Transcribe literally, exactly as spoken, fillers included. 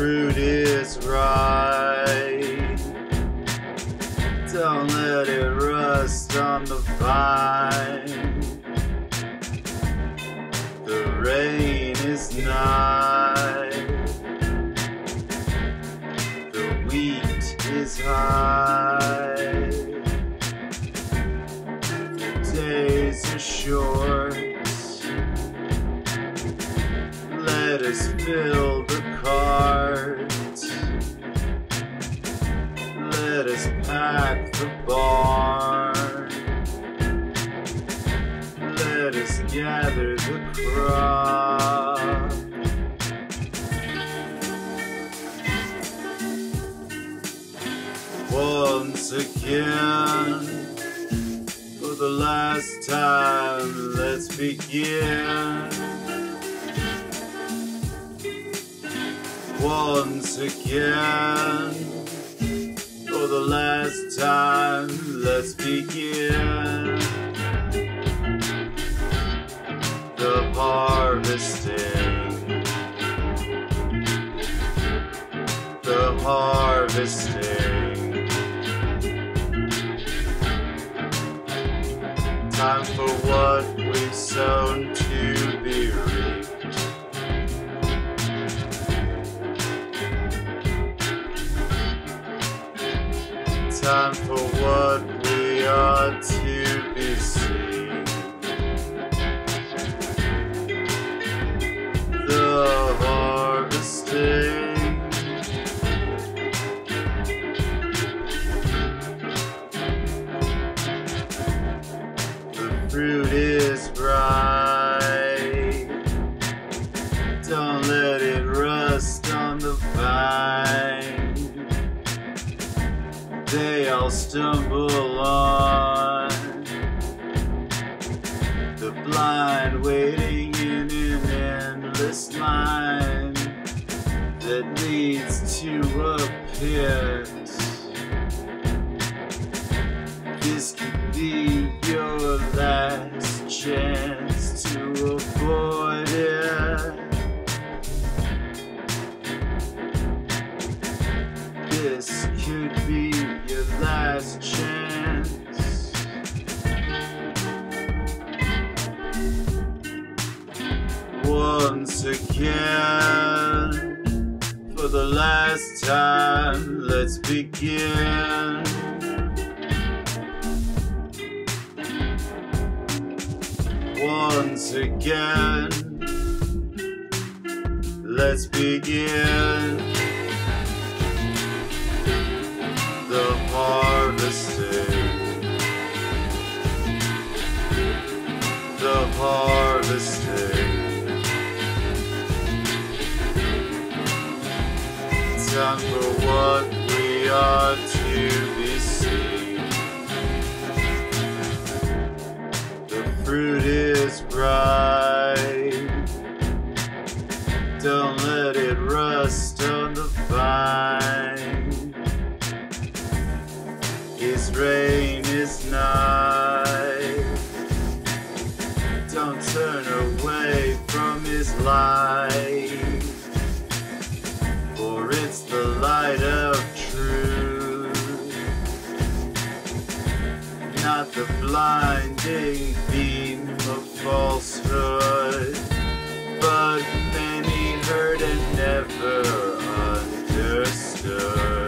fruit is ripe. Don't let it rust on the vine. The rain is nigh. The wheat is high. The days are short. Let us fill the cart. Let us pack the barn. Let us gather the crop. Once again, for the last time, let's begin. Once again, for the last time, let's begin. The harvesting, the harvesting. Time for what we've sown to be reaped. Time for what we are to be seen. The harvesting. The fruit is ripe. Don't let it rust on the vine. They all stumble on, the blind waiting in an endless line that leads to a pit. This could be your last chance to avoid it. This could be your last chance. Once again, for the last time, let's begin. Once again, let's begin. The harvesting, the harvesting. Time for what we are to be seen. The fruit is ripe. Don't let it rust on the vine. His reign is nigh. Don't turn away from His light, for it's the light of truth, not the blinding beam of falsehood. But many heard and never understood.